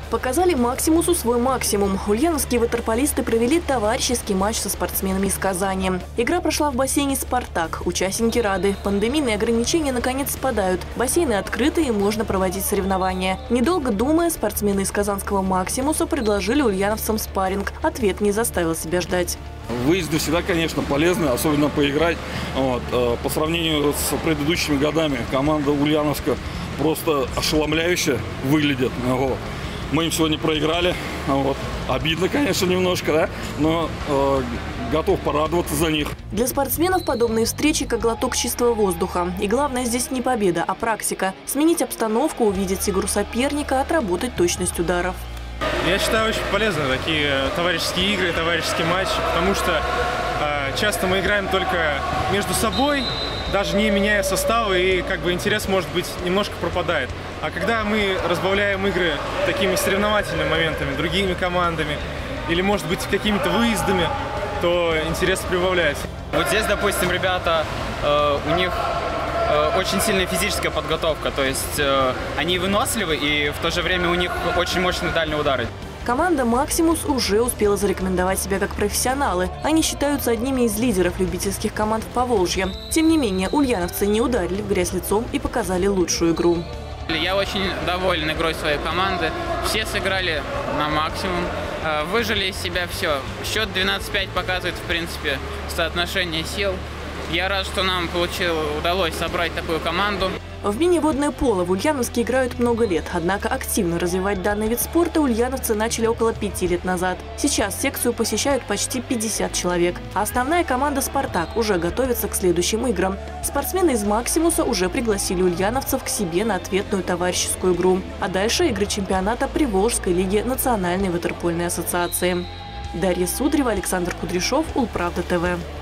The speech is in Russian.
Показали Максимусу свой максимум. Ульяновские ватерполисты провели товарищеский матч со спортсменами из Казани. Игра прошла в бассейне «Спартак». Участники рады. Пандемийные ограничения наконец спадают. Бассейны открыты и можно проводить соревнования. Недолго думая, спортсмены из казанского Максимуса предложили ульяновцам спарринг. Ответ не заставил себя ждать. Выезды всегда, конечно, полезны, особенно поиграть. По сравнению с предыдущими годами команда ульяновска просто ошеломляюще выглядит. Мы им сегодня проиграли. Обидно, конечно, немножко, да? Но готов порадоваться за них. Для спортсменов подобные встречи как глоток чистого воздуха. И главное здесь не победа, а практика. Сменить обстановку, увидеть игру соперника, отработать точность ударов. Я считаю, очень полезны такие товарищеские игры, товарищеские матчи, потому что часто мы играем только между собой, даже не меняя составы, и интерес, может быть, немножко пропадает. А когда мы разбавляем игры такими соревновательными моментами, другими командами, или, может быть, какими-то выездами, то интерес прибавляется. Вот здесь, допустим, ребята, у них очень сильная физическая подготовка, то есть они выносливы, и в то же время у них очень мощные дальние удары. Команда «Максимус» уже успела зарекомендовать себя как профессионалы. Они считаются одними из лидеров любительских команд в Поволжье. Тем не менее, ульяновцы не ударили в грязь лицом и показали лучшую игру. Я очень доволен игрой своей команды. Все сыграли на максимум, выжили из себя все. Счет 12-5 показывает, в принципе, соотношение сил. Я рад, что нам удалось собрать такую команду. В мини-водное поло в Ульяновске играют много лет. Однако активно развивать данный вид спорта ульяновцы начали около 5 лет назад. Сейчас секцию посещают почти 50 человек. А основная команда «Спартак» уже готовится к следующим играм. Спортсмены из «Максимуса» уже пригласили ульяновцев к себе на ответную товарищескую игру. А дальше игры чемпионата Приволжской лиги Национальной ватерпольной ассоциации. Дарья Судрева, Александр Кудряшов, Улправда ТВ.